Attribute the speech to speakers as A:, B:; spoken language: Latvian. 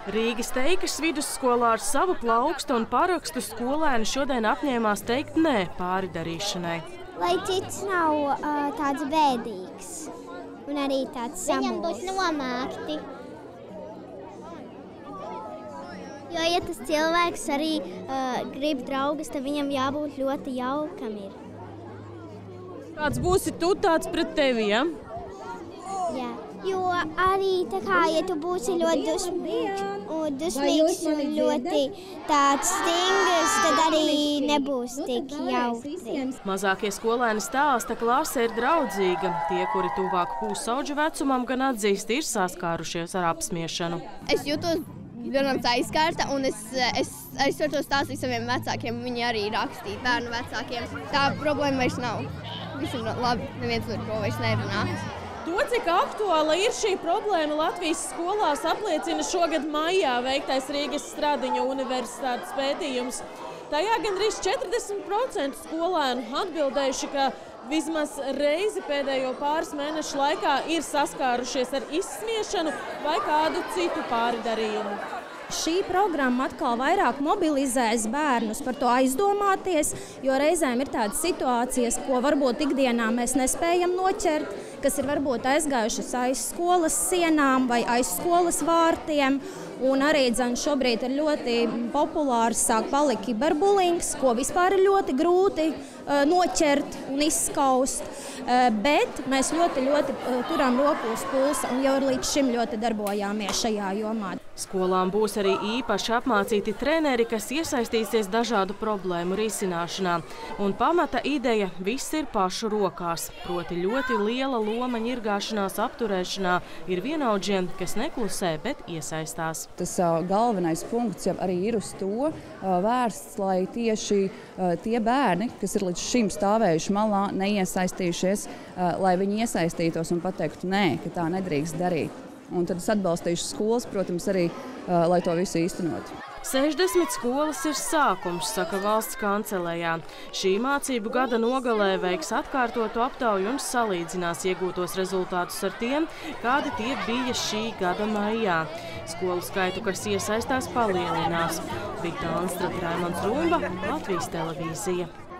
A: Rīgas Teikas vidusskolā ar savu plaukstu un parakstu skolēni šodien apņēmās teikt nē pāridarīšanai.
B: Lai cits nav tāds bēdīgs un arī tāds samulsis. Viņam būs nomākti. Jo, ja tas cilvēks arī grib draugus, tad viņam jābūt ļoti jaukam ir.
A: Kāds būsi tu, tāds pret tevi, ja?
B: Jā. Jo arī tā kā, ja tu būsi ļoti dusmīgs un ļoti tāds stingrs, tad arī nebūs tik jautri.
A: Mazākie skolēni stāsta, ka klase ir draudzīga. Tie, kuri tuvāk pusauģu vecumam, gan atzīst, ir saskārušies ar apsmiešanu.
C: Es jūtos vienams aizskārta, un es to stāstīju saviem vecākiem. Viņi arī rakstīja bērnu vecākiem. Tā problēma vairs nav. Viss ir labi, neviens par to vairs nerunā.
A: To, cik aktuāla ir šī problēma Latvijas skolās, apliecina šogad maijā veiktais Rīgas Stradiņu universitātes pētījums. Tajā gandrīz 40% skolēnu atbildējuši, ka vismaz reizi pēdējo pāris mēnešu laikā ir saskārušies ar izsmiešanu vai kādu citu pāridarījumu.
D: Šī programma atkal vairāk mobilizēs bērnus par to aizdomāties, jo reizēm ir tādas situācijas, ko varbūt ikdienā mēs nespējam noķert, kas ir varbūt aizgājušas aiz skolas sienām vai aiz skolas vārtiem. Un arī šobrīd ir ļoti populārs sāk palikt kiberbulings, ko vispār ir ļoti grūti noķert un izskaust. Bet mēs ļoti turam roku uz pulsa un jau līdz šim ļoti darbojāmies šajā jomā.
A: Skolām būs arī īpaši apmācīti treneri, kas iesaistīsies dažādu problēmu risināšanā. Un pamata ideja – viss ir pašu rokās. Proti ļoti liela loma ņirgāšanās apturēšanā ir vienaudžiem, kas neklusē, bet iesaistās.
E: Tas galvenais punkts jau arī ir uz to vērsts, lai tieši tie bērni, kas ir līdz šim stāvējuši malā, neiesaistījušies, lai viņi iesaistītos un pateiktu nē, ka tā nedrīkst darīt. Un tad es atbalstīšu skolas, protams, arī, lai to visu īstenotu.
A: 60 skolas ir sākums, saka valsts kancelējā. Šī mācību gada nogalē veiks atkārtotu aptauju un salīdzinās iegūtos rezultātus ar tiem, kādi tie bija šī gada maijā. Skolu skaitu, kas iesaistās, palielinās. Vita Anstrata, Raimons Rumba, Latvijas televīzija.